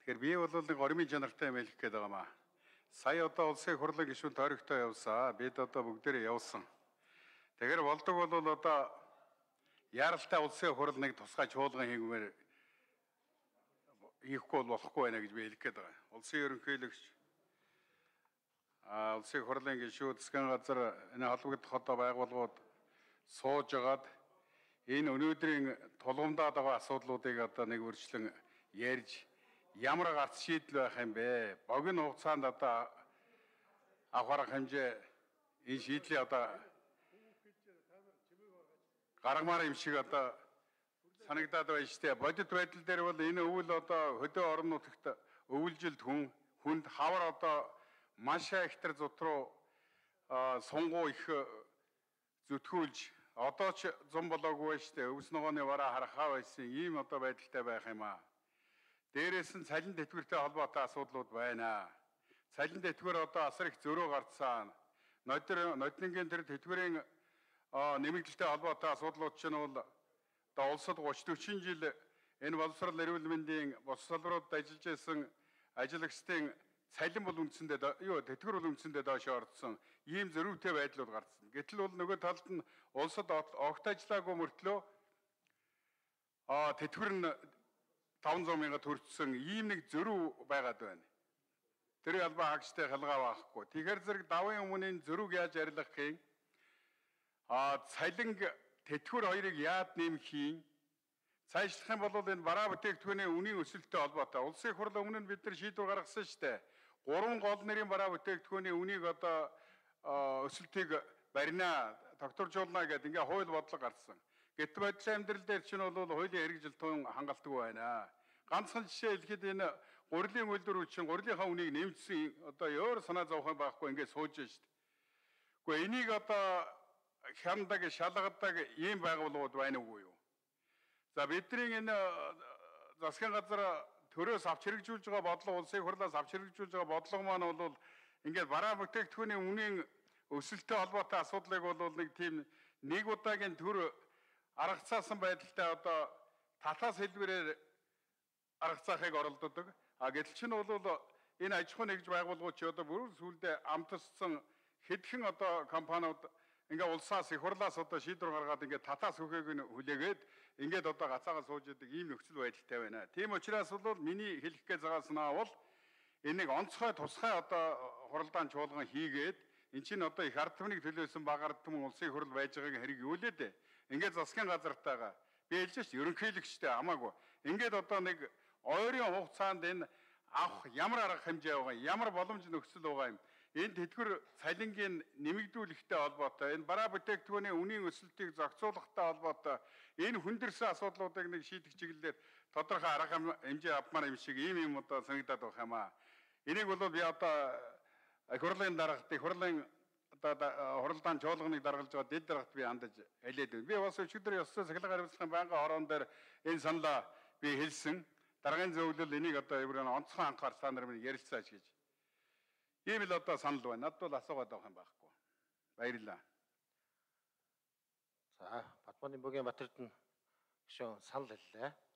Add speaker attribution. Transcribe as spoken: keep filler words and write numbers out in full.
Speaker 1: Тэгэхээр би бол нэг оримын чанартай юм хэлэх гээд байгаа маа. Сая одоо улсын хурлын гишүүн тойрогтой явсаа. Бид одоо бүгдээрээ явсан. Тэгэхээр болдог бол одоо яаралтай улсын хурл нэг тусгай чуулган хийгмээр хийхгүй болохгүй байна гэж би хэлэх гээд байгаа. Улсын ерөнхийлөгч а улсын хурлын гишүүд засгийн газар энэ холбогдох одоо байгууллагууд сууж агаад энэ өнөөдрийн тулгамдаад байгаа асуудлуудыг одоо нэг үргэлжлэн ярьж ямар гарц шийдэл байх юм бэ? Богино хугацаанд одоо авах хэмжээ энэ шийдлийг одоо гаргамаар юм шиг одоо санагдаад байна шүү дээ. Бодит байдал дээр бол энэ өвөл одоо хөдөө орон нутагт өвөлжилт хүн хүнд хавар одоо маш ихтер зут руу сунгуу их зүтгүүлж одоо ч зам болоогүй шүү дээ. Өвс ногооны бараа харахаа байсан ийм одоо байдалтай байх юм аа. Дээрээс нь цалин тэтгэвэртэй холбоотой асуудлууд байна. Цалин тэтгэвэр одоо асар их зөрөө гарцсан. Нодир нодингийн тэр тэтгэврийн нэмэгдэлтэй холбоотой асуудлууд чинь бол одоо улсад гуч дөрвөн жил энэ боловсрол эрүүл мэндийн бус салбаруудад ажиллаж байсан ажиллагчдын цалин бол үндсэндээ юу тэтгэвэр бол үндсэндээ доош орсон. Ийм зөрүүтэй байдлууд гарсан. Гэтэл бол нөгөө талд нь улсад огт ажиллаагүй мөртлөө а тэтгэвэр нь таван зуун мянга төрчихсөн ийм нэг зөрүү байгаад байна. Тэр албаа хаагчтай халгаа байхгүй. Тэгэхээр зэрэг давын өмнө зөрүүг яаж арилгах юм? А цалин тэтгэвэр хоёрыг яад нэмэх юм? Цаашлах юм бол энэ бараа бүтээгдэхүүний үнийн өсөлттэй холбоотой. Улсын хурлын өмнө бид нар шийдвэр гаргасан шүү дээ. Гурван гол нэрийн бараа бүтээгдэхүүний үнийг одоо өсөлтийг барина, тогтворжуулна гэдэг ингээ хууль бодлого гарсан. Гэтэл байдлын амьдрал дээр чинь бол хуулийн хэрэгжилтэн хангалттай байна. Ганцхан жишээ хэлэхэд энэ гурилын үйлдвэр чинь гурилынхаа үнийг нэмжсэн одоо өөр санаа зовхон байхгүй ингээд сууж байна шүү дээ. Гэхдээ энийг одоо хяндаг, шалгадаг ийм байгууллагууд байна уу юу? За бидний энэ засгийн газар төрөөс авч хэрэгжүүлж байгаа бодлого, улсын хурлаас авч хэрэгжүүлж байгаа бодлого маань бол ингээд бараа бүтээгдэхүүний үнийн өсөлттэй холбоотой асуудлыг бол нэг тийм нэг удаагийн төр аргацаасан байдалтай одоо татаас хэлбэрээр аргацаахыг оролддог. А гэтэл чинь бол энэ аж ахуй нэгж байгууллагууд ч одоо бүр сүүлдээ амтссан хэдхэн одоо компаниуд ингээ улсаас их хурлаас одоо шийдвэр гаргаад ингээ татаас хөхөөг нь хүлээгээд ингээд одоо гацаагаа сууж идэг ийм нөхцөл байдалтай байна. Тийм учраас бол миний хэлэх гэж байгааснаа бол энийг онцгой тусгай одоо хуралдаан чуулган хийгээд эн чинь одоо их ард түмнийг төлөөсөн баг ард түмэн улсын хурл байж байгааг хэрэг юу лээ дээ. Ингээд засгийн газартайгаа би хэлж шүү ерөнхийлөгчтэй хамаагүй. Ингээд одоо нэг ойрын хугацаанд энэ авах ямар арга хэмжээ байгаа юм, ямар боломж нөхцөл байгаа юм. Энэ тэтгэвэр цалингийн нэмэгдүүлэхтэй холбоотой, энэ бараа бүтээгдэхүүний үнийн өсөлтийг зохицуулахтай холбоотой энэ хүндэрсэн асуудлуудыг нэг шийдэх чиглэлээр тодорхой арга хэмжээ авмаар юм шиг ийм юм одоо санагдаад байх юм аа. Энийг бол би одоо их хурлын дарагт, их хурлын одоо хуралдаан чуулганыг даргалж байгаа дэд дарагт би хандаж хэлээд байна. Би бас өчигдөр ёстой цахилгаан хариуцлагын байнгын хорон дээр энэ саналаа би хэлсэн. Даргын зөвлөл энийг одоо еврын онцгой анхаар та нар минь ярилцаач гэж. Ийм л одоо санал байна. Над бол асуугаад байгаа юм байхгүй. Баярлалаа.
Speaker 2: За, Бат-Эрдэнэ Б.Бат-Эрдэнэ гишүүн санал хэллээ.